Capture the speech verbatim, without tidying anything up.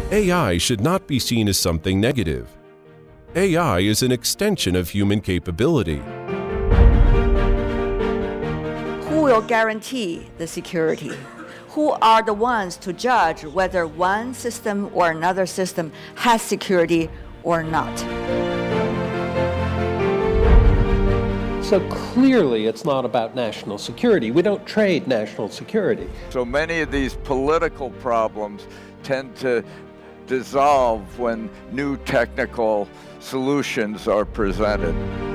A I should not be seen as something negative. A I is an extension of human capability. Who will guarantee the security? Who are the ones to judge whether one system or another system has security or not? So clearly it's not about national security. We don't trade national security. So many of these political problems tend to dissolve when new technical solutions are presented.